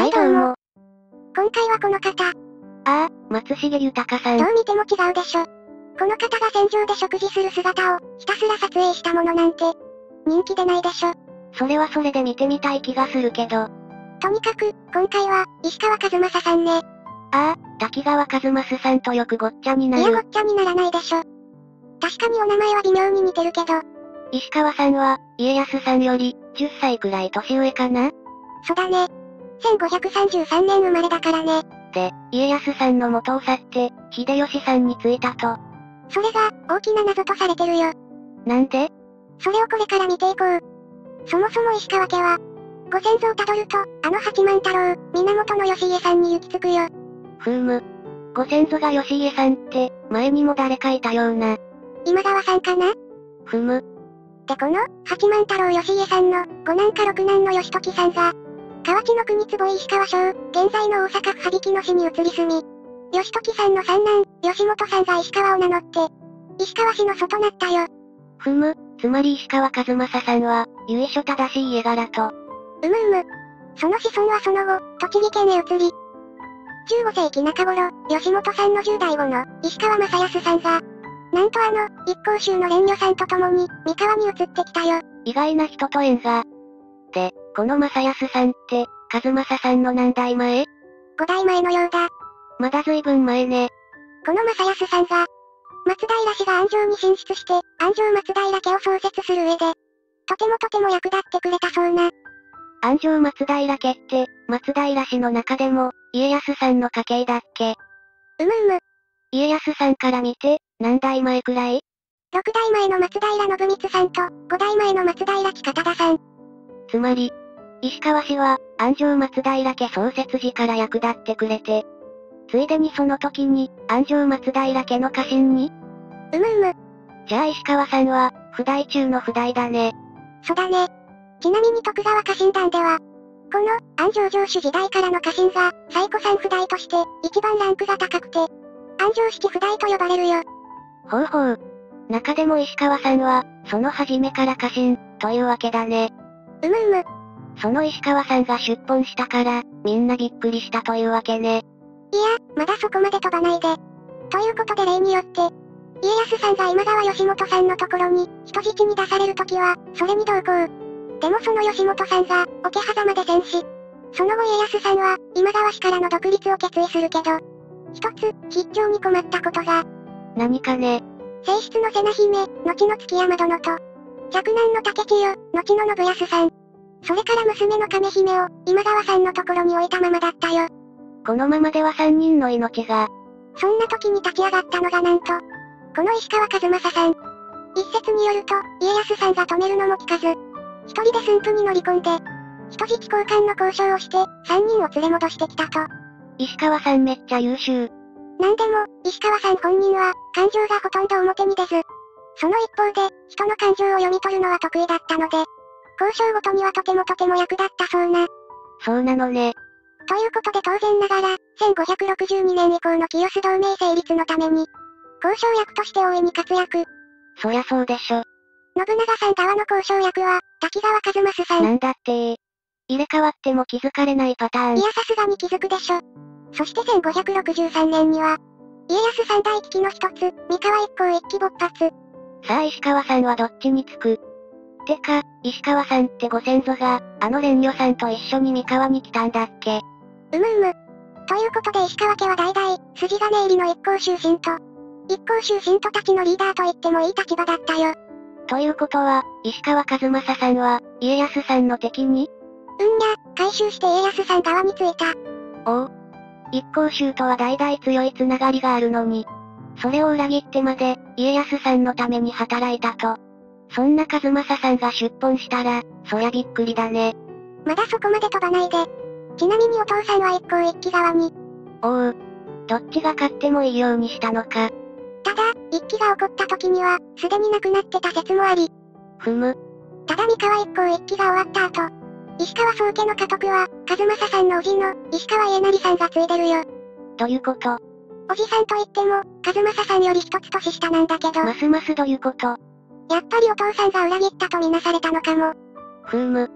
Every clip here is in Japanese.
はいどうも。 今回はこの方。 ああ、松重豊さん。 どう見ても違うでしょ。この方が戦場で食事する姿を、ひたすら撮影したものなんて、人気出ないでしょ。 それはそれで見てみたい気がするけど。 とにかく、今回は、石川和正さんね。 ああ、滝川一正さんとよくごっちゃになる。 いやごっちゃにならないでしょ。確かにお名前は微妙に似てるけど。 石川さんは、家康さんより、10歳くらい年上かな？ そうだね。1533年生まれだからね。 で、家康さんの元を去って、秀吉さんに就いたと。 それが、大きな謎とされてるよ。 なんで？ それをこれから見ていこう。そもそも石川家は、ご先祖をたどると、あの八幡太郎、源義家さんに行き着くよ。 ご先祖が義家さんって、前にも誰かいたような。 今川さんかな？でこの、八幡太郎義家さんの、五男か六男の義時さんが、河内の国坪井石川省、現在の大阪府羽曳野市に移り住み、義時さんの三男、義元さんが石川を名乗って、石川氏の祖となったよ。 つまり石川和正さんは、由緒正しい家柄と。 その子孫はその後、栃木県へ移り、15世紀中頃、義元さんの10代後の、石川正康さんが、なんと一向宗の蓮如さんと共に、三河に移ってきたよ。 意外な人と縁が。で、この正康さんって、和正さんの何代前？ 5 代前のようだ。 まだ随分前ね。 この正康さんが、松平氏が安城に進出して、安城松平家を創設する上で、とても役立ってくれたそうな。 安城松平家って、松平氏の中でも、家康さんの家系だっけ？家康さんから見て、何代前くらい？ 6 代前の松平信光さんと、5代前の松平親忠さん。 つまり、石川氏は、安城松平家創設時から役立ってくれて、ついでにその時に、安城松平家の家臣に？じゃあ石川さんは、不代中の不代だね。 そうだね。ちなみに徳川家臣団では、この、安城城主時代からの家臣が、最古参不代として、一番ランクが高くて、安城式不代と呼ばれるよ。 ほう。中でも石川さんは、その初めから家臣、というわけだね。その石川さんが出奔したから、みんなびっくりしたというわけね。 いや、まだそこまで飛ばないで。ということで例によって、家康さんが今川義元さんのところに、人質に出されるときは、それに同行。でもその義元さんが、桶狭間で戦死。その後家康さんは、今川氏からの独立を決意するけど、一つ、必聴に困ったことが。 何かね。 正室の瀬名姫、後の築山殿と、嫡男の竹千代、後の信康さん。それから娘の亀姫を、今川さんのところに置いたままだったよ。 このままでは3人の命が。 そんな時に立ち上がったのがなんと、この石川和正さん。一説によると、家康さんが止めるのも聞かず、一人で駿府に乗り込んで、人質交換の交渉をして、3人を連れ戻してきたと。 石川さんめっちゃ優秀。 なんでも、石川さん本人は、感情がほとんど表に出ず、その一方で、人の感情を読み取るのは得意だったので、交渉ごとにはとても役立ったそうな。 そうなのね。 ということで当然ながら、1562年以降の清須同盟成立のために、交渉役として大いに活躍。 そりゃそうでしょ。 信長さん側の交渉役は、滝川一正さん。 なんだって入れ替わっても気づかれないパターン。 いやさすがに気づくでしょ。そして1563年には、家康三大危機の一つ、三河一向一揆勃発。 さあ石川さんはどっちにつく？てか、石川さんってご先祖が、あの蓮如さんと一緒に三河に来たんだっけ？ ということで石川家は代々、筋金入りの一向宗信徒。一向宗信徒たちのリーダーと言ってもいい立場だったよ。 ということは、石川和正さんは、家康さんの敵に？ 回収して家康さん側についた。 おう。一向宗とは代々強いつながりがあるのに、それを裏切ってまで、家康さんのために働いたと。そんな和正さんが出奔したら、そりゃびっくりだね。 まだそこまで飛ばないで。ちなみにお父さんは一向一揆側に。 おう。どっちが勝ってもいいようにしたのか。 ただ、一揆が起こった時には、すでに亡くなってた説もあり。ただ三河一向一揆が終わった後、石川宗家の家督は、和正さんの叔父の、石川家成さんが継いでるよ。 どういうこと？ 叔父さんといっても、和正さんより一つ年下なんだけど。 ますますどういうこと？ やっぱりお父さんが裏切ったとみなされたのかも。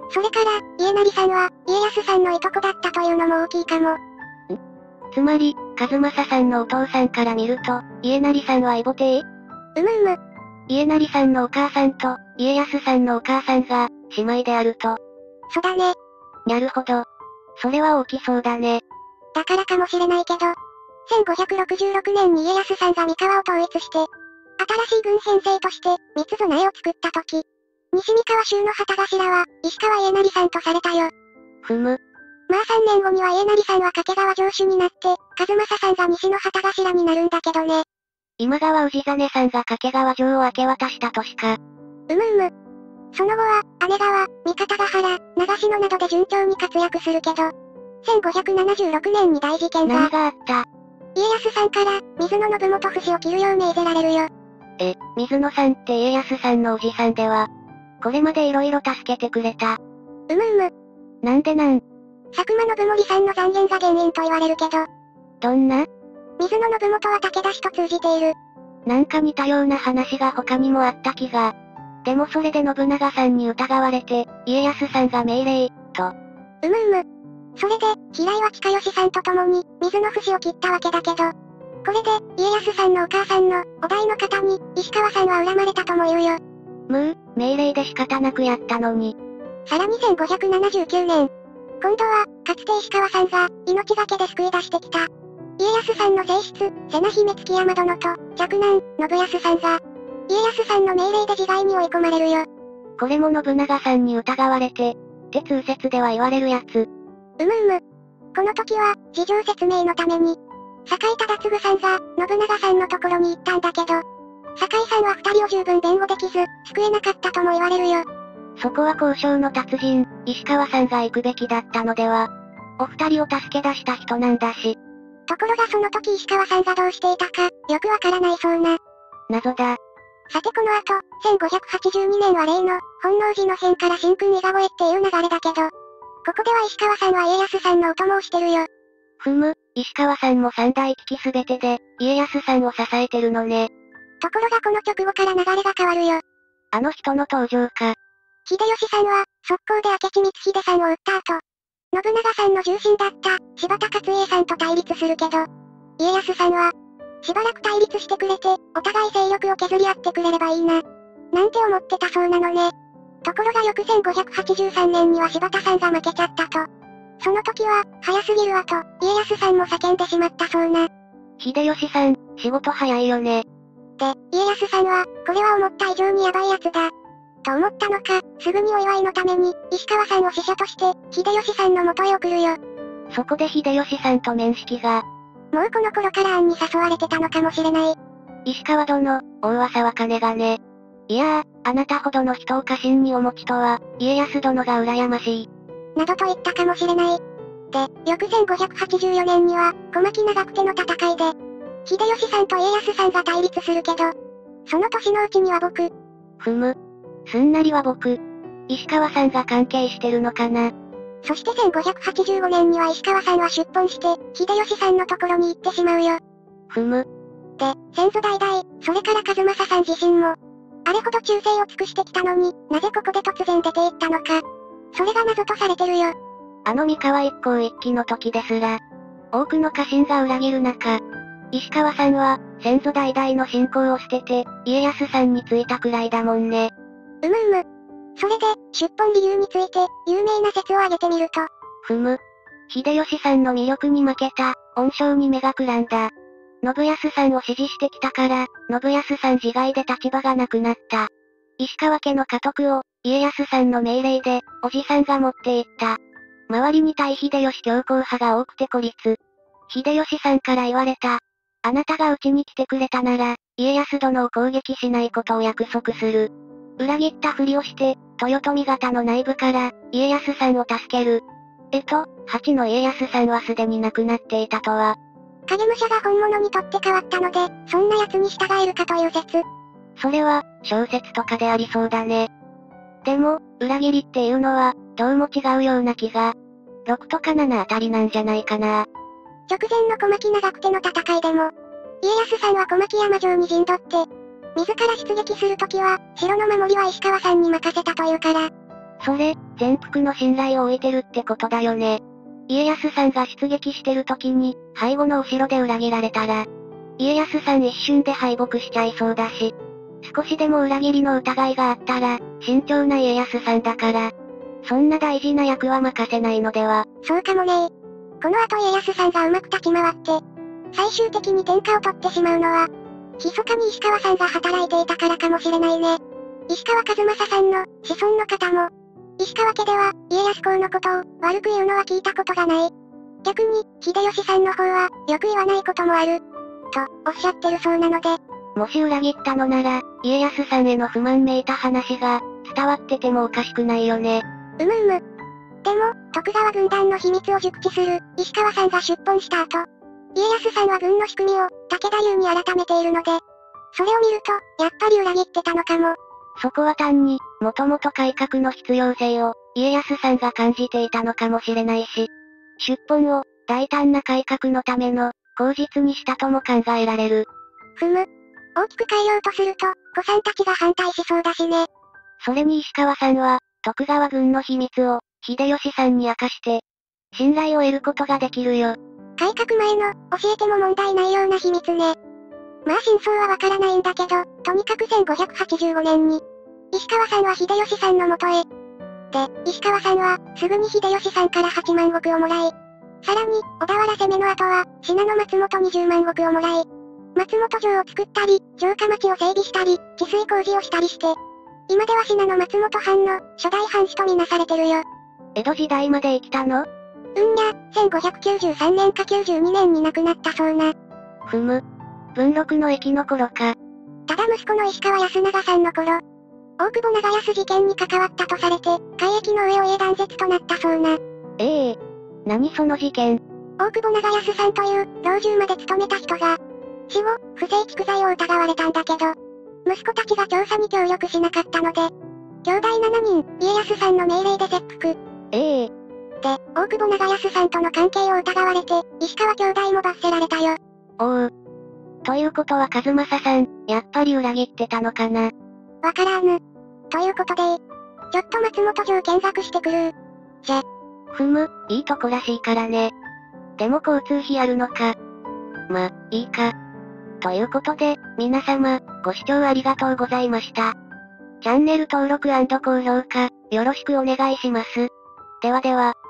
それから、家成さんは、家康さんのいとこだったというのも大きいかも。 つまり、和正さんのお父さんから見ると、家成さんは異母弟？家成さんのお母さんと、家康さんのお母さんが、姉妹であると。 そうだね。 なるほど。それは大きそうだね。 だからかもしれないけど、1566年に家康さんが三河を統一して、新しい軍編成として、三つ備えを作った時、西三河州の旗頭は、石川家成さんとされたよ。 ふむ。 まあ3年後には家成さんは掛川城主になって、和正さんが西の旗頭になるんだけどね。 今川氏真さんが掛川城を明け渡した年か。 その後は、姉川、三方ヶ原、長篠などで順調に活躍するけど、1576年に大事件が。 何があった？ 家康さんから、水野信元節を切るよう命ぜられるよ。 水野さんって家康さんのおじさんでは、これまで色々助けてくれた。 なんでなん？ 佐久間信盛さんの残言が原因と言われるけど。 どんな？ 水野信元は武田氏と通じている。 なんか似たような話が他にもあった気が。でもそれで信長さんに疑われて、家康さんが命令、と。 それで、平岩親吉さんと共に、水の節を切ったわけだけど、これで、家康さんのお母さんの、お代の方に、石川さんは恨まれたとも言うよ。 命令で仕方なくやったのに。 さらに1579年。今度は、かつて石川さんが、命がけで救い出してきた。家康さんの正室、瀬名姫築山殿と、嫡男、信康さんが、家康さんの命令で自害に追い込まれるよ。 これも信長さんに疑われて、って通説では言われるやつ。 この時は、事情説明のために、酒井忠次さんが、信長さんのところに行ったんだけど、酒井さんは二人を十分弁護できず、救えなかったとも言われるよ。 そこは交渉の達人、石川さんが行くべきだったのでは。お二人を助け出した人なんだし。 ところがその時石川さんがどうしていたか、よくわからないそうな。 謎だ。 さてこの後、1582年は例の、本能寺の変から神君伊賀越えっていう流れだけど、ここでは石川さんは家康さんのお供をしてるよ。 石川さんも三代危機すべてで、家康さんを支えてるのね。 ところがこの直後から流れが変わるよ。 あの人の登場か。 秀吉さんは、速攻で明智光秀さんを撃った後、信長さんの重臣だった、柴田勝家さんと対立するけど、家康さんは、しばらく対立してくれて、お互い勢力を削り合ってくれればいいな。なんて思ってたそうなのね。ところが翌1583年には柴田さんが負けちゃったと。その時は、早すぎるわと、家康さんも叫んでしまったそうな。 秀吉さん、仕事早いよね。 で、家康さんは、これは思った以上にヤバいやつだ。と思ったのか、すぐにお祝いのために、石川さんを使者として、秀吉さんの元へ送るよ。 そこで秀吉さんと面識が。 もうこの頃から暗に誘われてたのかもしれない。 石川殿、大噂は金がね。いやあなたほどの人を家臣にお持ちとは、家康殿が羨ましい。 などと言ったかもしれない。で、翌1584年には、小牧長久手の戦いで、秀吉さんと家康さんが対立するけど、その年のうちには僕。 すんなりは僕。石川さんが関係してるのかな。 そして1585年には石川さんは出奔して、秀吉さんのところに行ってしまうよ。で、先祖代々、それから和正さん自身も、あれほど忠誠を尽くしてきたのに、なぜここで突然出て行ったのか。それが謎とされてるよ。 あの三河一向一揆の時ですら、多くの家臣が裏切る中、石川さんは、先祖代々の信仰を捨てて、家康さんについたくらいだもんね。 それで、出奔理由について、有名な説を挙げてみると。 秀吉さんの魅力に負けた、恩賞に目がくらんだ。信康さんを支持してきたから、信康さん自害で立場がなくなった。石川家の家督を、家康さんの命令で、おじさんが持っていった。周りに対秀吉強硬派が多くて孤立。秀吉さんから言われた。あなたがうちに来てくれたなら、家康殿を攻撃しないことを約束する。裏切ったふりをして、豊臣方の内部から、家康さんを助ける。8の家康さんはすでに亡くなっていたとは。 影武者が本物にとって変わったので、そんな奴に従えるかという説。 それは、小説とかでありそうだね。でも、裏切りっていうのは、どうも違うような気が。6とか7あたりなんじゃないかな。 直前の小牧長久手の戦いでも、家康さんは小牧山城に陣取って、自ら出撃するときは、城の守りは石川さんに任せたというから、 それ、全幅の信頼を置いてるってことだよね。家康さんが出撃してる時に、背後の後ろで裏切られたら、家康さん一瞬で敗北しちゃいそうだし、少しでも裏切りの疑いがあったら、慎重な家康さんだから、そんな大事な役は任せないのでは。 そうかもね。この後家康さんがうまく立ち回って、最終的に天下を取ってしまうのは、密かに石川さんが働いていたからかもしれないね。石川数正さんの子孫の方も、石川家では家康公のことを悪く言うのは聞いたことがない。逆に、秀吉さんの方はよく言わないこともある。と、おっしゃってるそうなので。 もし裏切ったのなら、家康さんへの不満めいた話が、伝わっててもおかしくないよね。 でも、徳川軍団の秘密を熟知する、石川さんが出奔した後、家康さんは軍の仕組みを、武田流に改めているので、それを見ると、やっぱり裏切ってたのかも。 そこは単に、もともと改革の必要性を、家康さんが感じていたのかもしれないし、出奔を、大胆な改革のための、口実にしたとも考えられる。 大きく変えようとすると、子さんたちが反対しそうだしね。 それに石川さんは、徳川軍の秘密を、秀吉さんに明かして、信頼を得ることができるよ。 改革前の、教えても問題ないような秘密ね。まあ真相はわからないんだけど、とにかく1585年に、石川さんは秀吉さんの元へ。で、石川さんは、すぐに秀吉さんから8万石をもらい、さらに、小田原攻めの後は、信濃松本20万石をもらい、松本城を作ったり、城下町を整備したり、治水工事をしたりして、今では信濃松本藩の、初代藩主とみなされてるよ。 江戸時代まで生きたの？ 1593年か92年に亡くなったそうな。 文禄の役の頃か。 ただ息子の石川康長さんの頃、大久保長安事件に関わったとされて、改易の上を英断絶となったそうな。 何その事件？ 大久保長安さんという、老中まで務めた人が、死後、不正蓄財を疑われたんだけど、息子たちが調査に協力しなかったので、兄弟7人、家康さんの命令で切腹。で、大久保長安さんとの関係を疑われて、石川兄弟も罰せられたよ。 ということは数正さん、やっぱり裏切ってたのかな？ わからぬ。ということで、ちょっと松本城見学してくる。 いいとこらしいからね。でも交通費あるのか。ま、いいか。ということで、皆様、ご視聴ありがとうございました。チャンネル登録&高評価、よろしくお願いします。ではでは。